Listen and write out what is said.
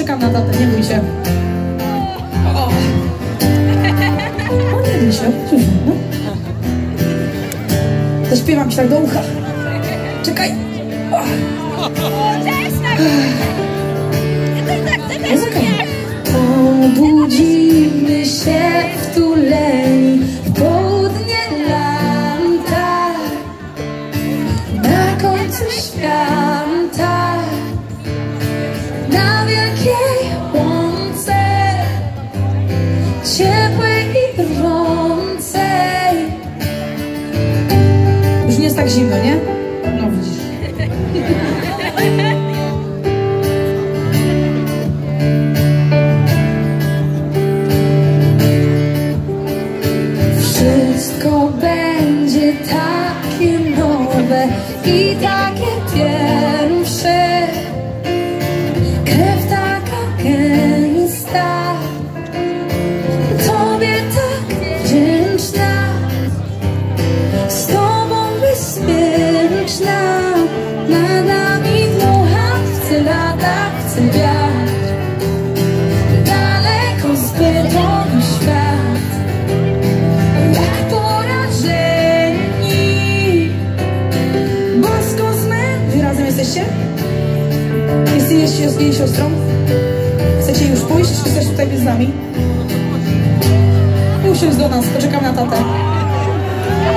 Poczekam na tatę, nie bój się. O, nie bój się, no. Zaśpiewam ci tak do ucha. Czekaj. Jest okej. Obudzimy się wtuleni w południe lata, na końcu świata, na wielkiej łące, ciepłej i gorącej. Już nie jest tak zimno, nie? No widzisz. Wszystko będzie takie nowe i takie pierwsze. Krew taka gęsta, Tobie tak wdzięczna, z Tobą bezpieczna. Nad nami dmucha, chcę latać, chcę wiać daleko zbyt nowy świat. Jak porażeni, bosko zmęczeni. Razem jesteście? Jesteście z jej siostrą? Chcecie już pójść, czy chcesz tutaj być z nami? Usiądź do nas, poczekam na tatę.